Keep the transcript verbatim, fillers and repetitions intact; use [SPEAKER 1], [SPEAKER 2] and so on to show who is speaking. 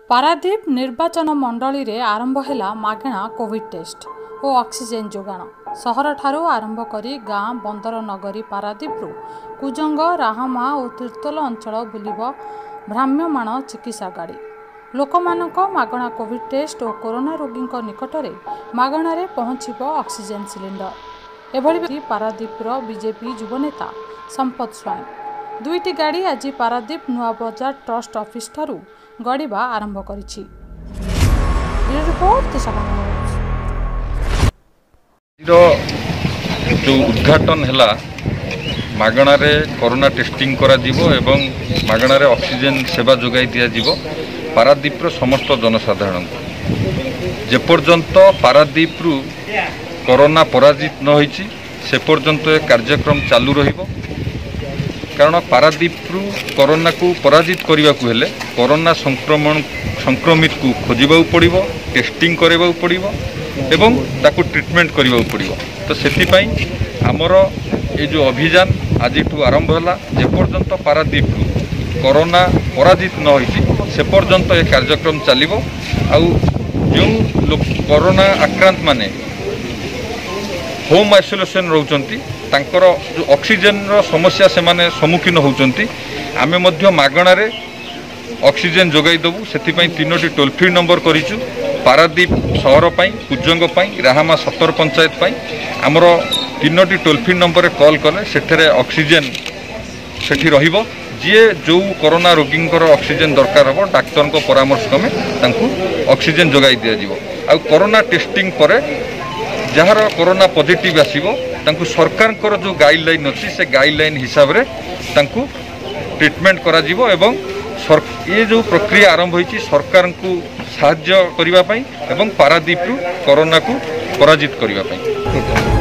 [SPEAKER 1] पारादीप निर्वाचन मंडली रे आरंभ हैला मागणा कोविड टेस्ट और ऑक्सीजन जोगाण। सहर ठारू आरंभ करी गाँ बंदर नगरी पारादीपरू कुजंग राहमा और तीर्तोल अंचल बुलिब भ्राम्यमाण चिकित्सा गाड़ी। लोकमानक मागणा कोविड टेस्ट और कोरोना रोगी निकटरे मागणारे पहुँचब ऑक्सीजन सिलिंडर। एभली पारादीपर बीजेपी युवनेता संपत स्वाई दुईटी गाड़ी आज पारादीप नुआ बजार ट्रस्ट ऑफिस ठारू गड़िबा आरंभ करिछि। रिपोर्ट
[SPEAKER 2] जो उद्घाटन है मागणारे कोरोना टेस्टिंग करा जीवो एवं मागणारे ऑक्सीजन सेवा जोगाई दिया जीवो पारादीपर समस्त जनसाधारण जेपर्यंत पारादीपरू कोरोना पराजित न होइछि से पर्यंत ए कार्यक्रम चालू रहिबो। कारण पारादीपरू कोरोना को पराजित करने को हेले कोरोना संक्रमण संक्रमित को खोजा पड़ो, टेस्टिंग करवा पड़ो एवं ताकू ट्रीटमेंट करवा पड़ो। तो सेतिपाई आमर ये जो अभियान आज आरंभ है जेपर्यंत पारादीपरू कोरोना पराजित न होइछि से पर्यंत ये कार्यक्रम चलिबो। आउ जो लोक कोरोना आक्रांत माने होम आइसोलेशन रोचंती तांकर जो ऑक्सीजन रो समस्या से माने सम्मुखीन होउचंती आमे मध्य मागणारे ऑक्सीजन जोगाई देबू। सेतिपाई तीनोटी टोल फ्री नंबर करिचु पारादीप सहर पाई, कुजंग पाई, राहमा सतर पंचायत पाई। आमर तीनोटी टोल फ्री नंबर कॉल कले सेठरे ऑक्सीजन सेठी रहिबो। जे जो कोरोना रोगी ऑक्सीजन दरकार हो डाक्तर को परामर्श क्रमे तांकू ऑक्सीजन जोगाई दिया जिवो। आ कोरोना टेस्टिंग परे जार कोरोना पॉजिटिव आसीबो तांकू सरकार को जो गाइडलाइन अच्छी से गाइडलाइन हिसाब रे तांकू ट्रीटमेंट करा जिवो एवं ये जो प्रक्रिया आरंभ होइछि सरकार को साहाय्य करिबा पई एवं पारादीपरू कोरोना को पराजित करिबा पई।